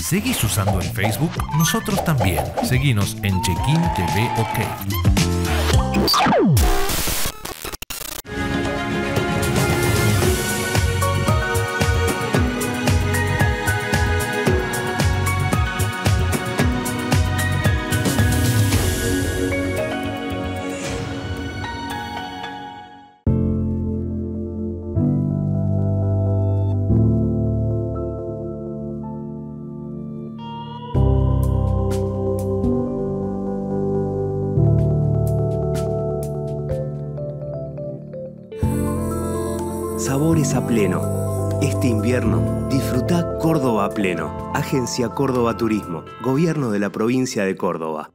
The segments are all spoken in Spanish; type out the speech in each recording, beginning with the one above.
¿Seguís usando el Facebook? Nosotros también. Seguinos en Check-in TV OK. Sabores a pleno. Este invierno, disfruta Córdoba a pleno. Agencia Córdoba Turismo. Gobierno de la provincia de Córdoba.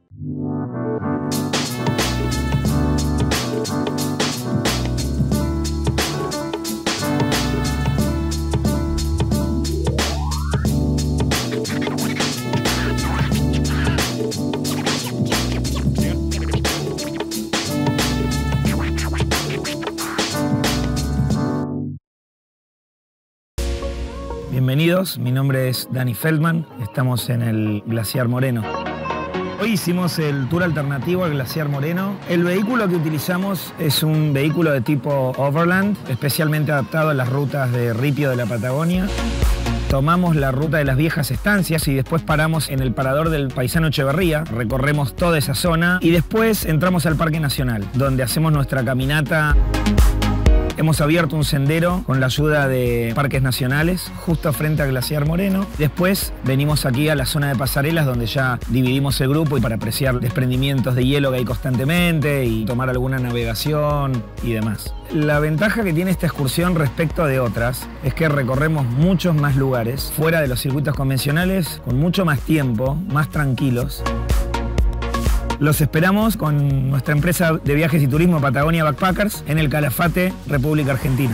Bienvenidos, mi nombre es Dani Feldman, estamos en el Glaciar Moreno. Hoy hicimos el tour alternativo al Glaciar Moreno. El vehículo que utilizamos es un vehículo de tipo Overland, especialmente adaptado a las rutas de ripio de la Patagonia. Tomamos la ruta de las viejas estancias y después paramos en el parador del Paisano Echeverría, recorremos toda esa zona y después entramos al Parque Nacional, donde hacemos nuestra caminata. Hemos abierto un sendero con la ayuda de Parques Nacionales, justo frente al Glaciar Moreno. Después venimos aquí a la zona de pasarelas, donde ya dividimos el grupo y para apreciar desprendimientos de hielo que hay constantemente y tomar alguna navegación y demás. La ventaja que tiene esta excursión respecto de otras es que recorremos muchos más lugares, fuera de los circuitos convencionales, con mucho más tiempo, más tranquilos. Los esperamos con nuestra empresa de viajes y turismo Patagonia Backpackers en el Calafate, República Argentina.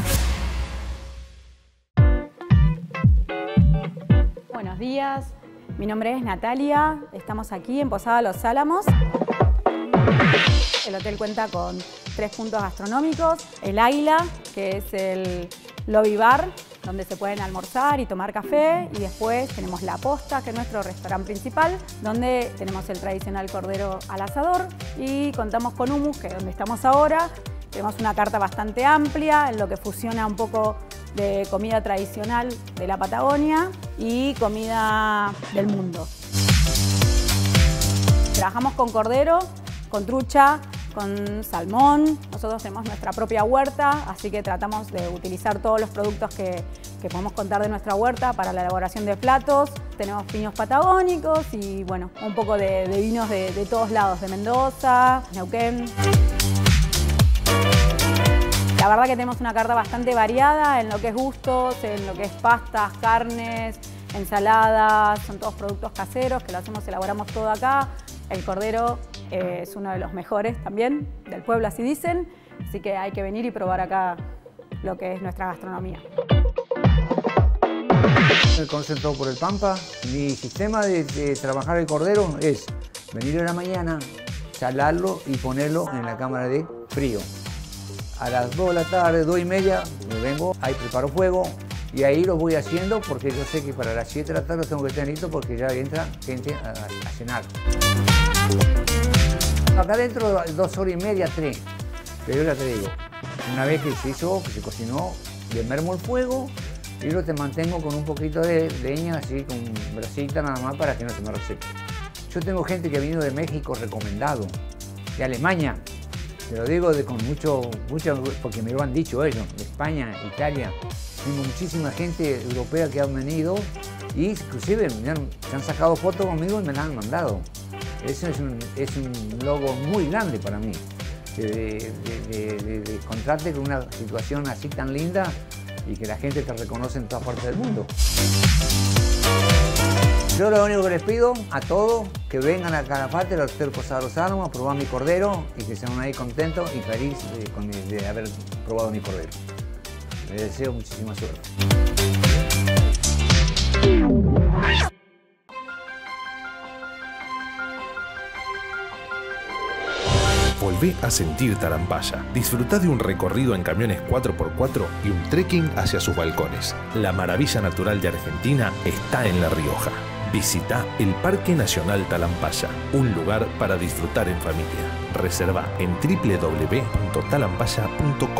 Buenos días, mi nombre es Natalia, estamos aquí en Posada Los Álamos. El hotel cuenta con 3 puntos gastronómicos, el Águila, que es el lobby bar, donde se pueden almorzar y tomar café, y después tenemos La Posta, que es nuestro restaurante principal, donde tenemos el tradicional cordero al asador y contamos con hummus, que es donde estamos ahora. Tenemos una carta bastante amplia en lo que fusiona un poco de comida tradicional de la Patagonia y comida del mundo. Trabajamos con cordero, con trucha, con salmón. Nosotros tenemos nuestra propia huerta, así que tratamos de utilizar todos los productos que podemos contar de nuestra huerta para la elaboración de platos. Tenemos piños patagónicos y bueno, un poco de vinos de todos lados, de Mendoza, Neuquén. La verdad que tenemos una carta bastante variada en lo que es gustos, en lo que es pastas, carnes, ensaladas, son todos productos caseros que lo elaboramos todo acá. El cordero es uno de los mejores también del pueblo, así dicen, así que hay que venir y probar acá lo que es nuestra gastronomía. Me concentro por el Pampa. Mi sistema de trabajar el cordero es venir en la mañana, salarlo y ponerlo en la cámara de frío. A las 2 de la tarde, 2 y media, me vengo, ahí preparo fuego y ahí lo voy haciendo porque yo sé que para las 7 de la tarde tengo que estar listo porque ya entra gente a cenar. Acá dentro 2 horas y media, 3, pero yo ya te digo, una vez que se hizo, que se cocinó, le mermo el fuego y lo te mantengo con un poquito de leña, así con brasita nada más para que no se me reseque. Yo tengo gente que ha venido de México recomendado, de Alemania, te lo digo con mucho, porque me lo han dicho ellos, de España, Italia. Tengo muchísima gente europea que han venido y inclusive se han sacado fotos conmigo y me la han mandado. Eso es un logro muy grande para mí, de encontrarte con una situación así tan linda y que la gente te reconoce en todas partes del mundo. Yo lo único que les pido a todos que vengan a Calafate, al Hotel Posada Los Álamos, a probar mi cordero y que sean ahí contentos y felices de haber probado mi cordero. Les deseo muchísima suerte. Volvé a sentir Tarampaya. Disfrutá de un recorrido en camiones 4x4 y un trekking hacia sus balcones. La maravilla natural de Argentina está en La Rioja. Visita el Parque Nacional Talampaya, un lugar para disfrutar en familia. Reserva en www.talampaya.com.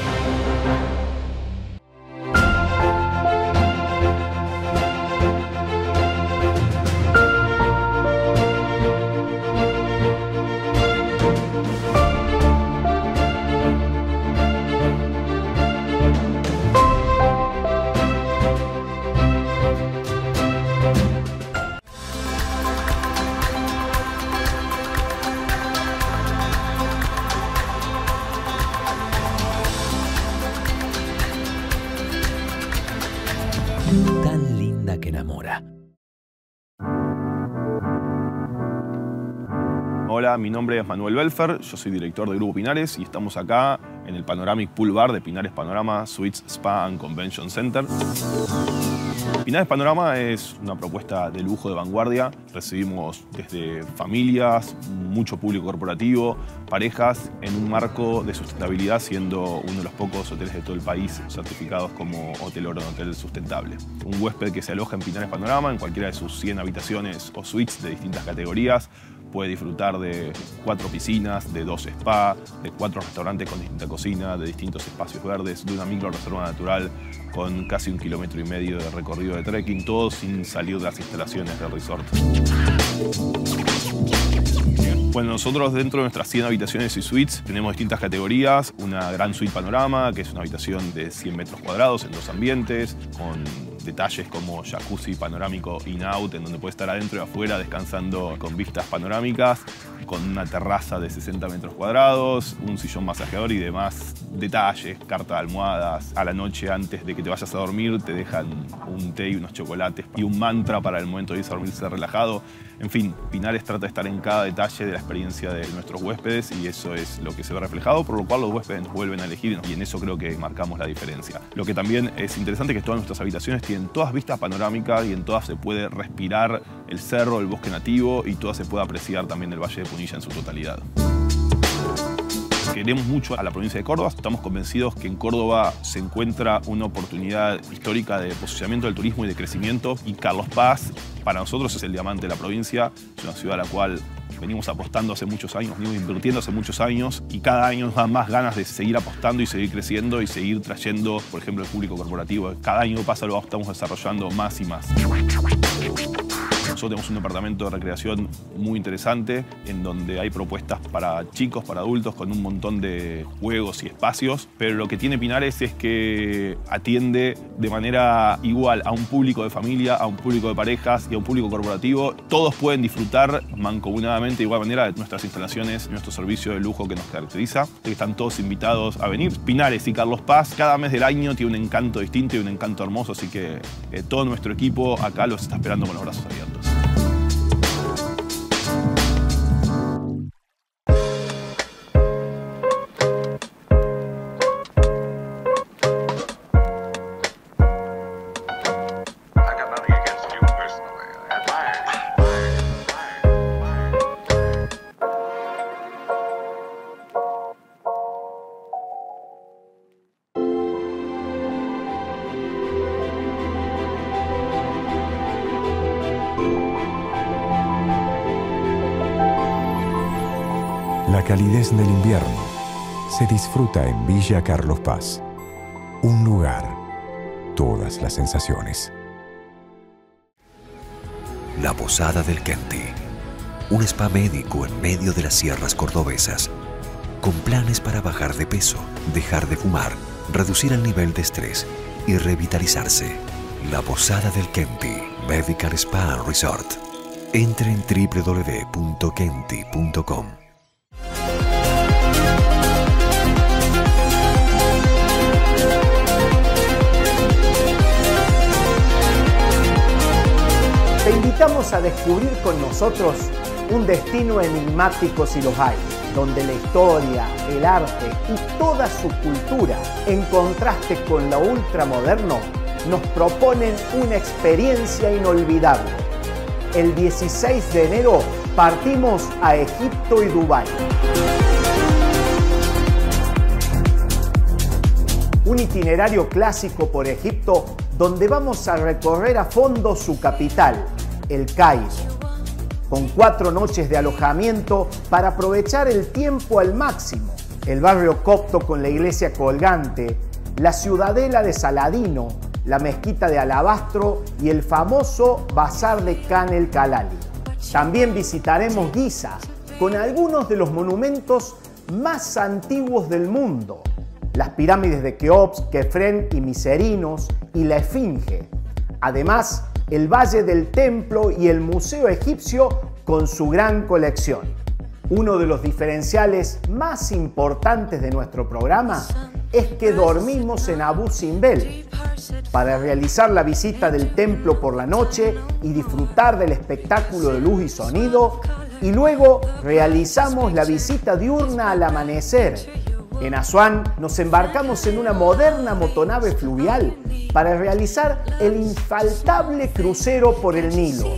Tan linda que enamora. Hola, mi nombre es Manuel Belfer, yo soy director de Grupo Pinares y estamos acá en el Panoramic Pool Bar de Pinares Panorama Suites Spa and Convention Center. Pinares Panorama es una propuesta de lujo de vanguardia. Recibimos desde familias, mucho público corporativo, parejas, en un marco de sustentabilidad, siendo uno de los pocos hoteles de todo el país certificados como Hotel Oro, Hotel Sustentable. Un huésped que se aloja en Pinares Panorama, en cualquiera de sus 100 habitaciones o suites de distintas categorías, puede disfrutar de 4 piscinas, de 2 spa, de 4 restaurantes con distinta cocina, de distintos espacios verdes, de una micro reserva natural con casi 1,5 kilómetros de recorrido de trekking, todo sin salir de las instalaciones del resort. Bueno, nosotros dentro de nuestras 100 habitaciones y suites tenemos distintas categorías. Una gran suite panorama, que es una habitación de 100 metros cuadrados en 2 ambientes, con detalles como jacuzzi panorámico in-out, en donde puede estar adentro y afuera descansando con vistas panorámicas, con una terraza de 60 metros cuadrados, un sillón masajeador y demás detalles, carta de almohadas. A la noche antes de que te vayas a dormir te dejan un té y unos chocolates y un mantra para el momento de irse a dormirse relajado. En fin, Pinares trata de estar en cada detalle de la experiencia de nuestros huéspedes y eso es lo que se ve reflejado, por lo cual los huéspedes nos vuelven a elegir y en eso creo que marcamos la diferencia. Lo que también es interesante es que todas nuestras habitaciones tienen todas vistas panorámicas y en todas se puede respirar el cerro, el bosque nativo y todas se puede apreciar también el Valle de Punilla en su totalidad. Queremos mucho a la provincia de Córdoba, estamos convencidos que en Córdoba se encuentra una oportunidad histórica de posicionamiento del turismo y de crecimiento y Carlos Paz para nosotros es el diamante de la provincia, es una ciudad a la cual venimos apostando hace muchos años, venimos invirtiendo hace muchos años y cada año nos da más ganas de seguir apostando y seguir creciendo y seguir trayendo, por ejemplo, el público corporativo. Cada año que pasa lo estamos desarrollando más y más. Nosotros tenemos un departamento de recreación muy interesante en donde hay propuestas para chicos, para adultos, con un montón de juegos y espacios, pero lo que tiene Pinares es que atiende de manera igual a un público de familia, a un público de parejas y a un público corporativo. Todos pueden disfrutar mancomunadamente de igual manera de nuestras instalaciones, nuestro servicio de lujo que nos caracteriza. Están todos invitados a venir. Pinares y Carlos Paz cada mes del año tiene un encanto distinto y un encanto hermoso, así que todo nuestro equipo acá los está esperando con los brazos abiertos. La calidez del invierno se disfruta en Villa Carlos Paz. Un lugar, todas las sensaciones. La Posada del Kenti. Un spa médico en medio de las sierras cordobesas. Con planes para bajar de peso, dejar de fumar, reducir el nivel de estrés y revitalizarse. La Posada del Kenti. Medical Spa and Resort. Entre en www.kenti.com. Te invitamos a descubrir con nosotros un destino enigmático si los hay, donde la historia, el arte y toda su cultura, en contraste con lo ultramoderno, nos proponen una experiencia inolvidable. El 16 de enero partimos a Egipto y Dubái. Un itinerario clásico por Egipto donde vamos a recorrer a fondo su capital, El Cairo, con 4 noches de alojamiento para aprovechar el tiempo al máximo. El barrio copto con la iglesia colgante, la ciudadela de Saladino, la mezquita de Alabastro y el famoso bazar de Khan el Khalali. También visitaremos Giza, con algunos de los monumentos más antiguos del mundo. Las pirámides de Keops, Kefren y Miserinos y la Esfinge. Además, el Valle del Templo y el Museo Egipcio con su gran colección. Uno de los diferenciales más importantes de nuestro programa es que dormimos en Abu Simbel para realizar la visita del templo por la noche y disfrutar del espectáculo de luz y sonido, y luego realizamos la visita diurna al amanecer. En Asuán nos embarcamos en una moderna motonave fluvial para realizar el infaltable crucero por el Nilo.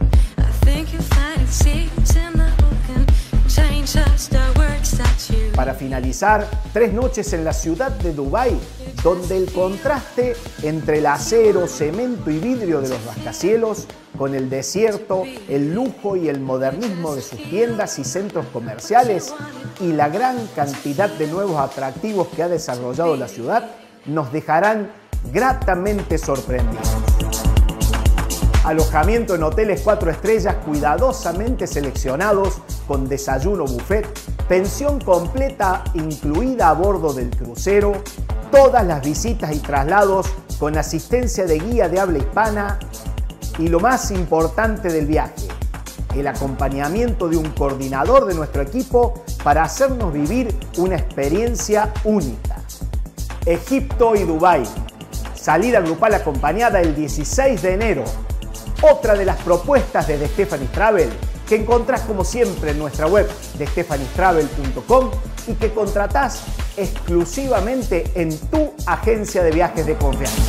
Para finalizar, 3 noches en la ciudad de Dubái, donde el contraste entre el acero, cemento y vidrio de los rascacielos, con el desierto, el lujo y el modernismo de sus tiendas y centros comerciales y la gran cantidad de nuevos atractivos que ha desarrollado la ciudad, nos dejarán gratamente sorprendidos. Alojamiento en hoteles 4 estrellas cuidadosamente seleccionados con desayuno buffet, pensión completa incluida a bordo del crucero, todas las visitas y traslados con asistencia de guía de habla hispana y lo más importante del viaje, el acompañamiento de un coordinador de nuestro equipo para hacernos vivir una experiencia única. Egipto y Dubái. Salida grupal acompañada el 16 de enero. Otra de las propuestas de The Stephanie's Travel que encontrás como siempre en nuestra web de stefaniestravel.com y que contratás exclusivamente en tu agencia de viajes de confianza.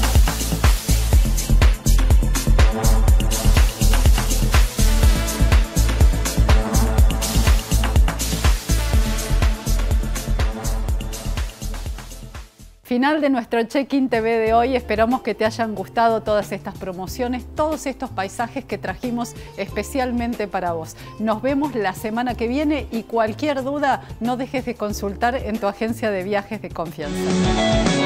Final de nuestro Check-in TV de hoy. Esperamos que te hayan gustado todas estas promociones, todos estos paisajes que trajimos especialmente para vos. Nos vemos la semana que viene y cualquier duda no dejes de consultar en tu agencia de viajes de confianza.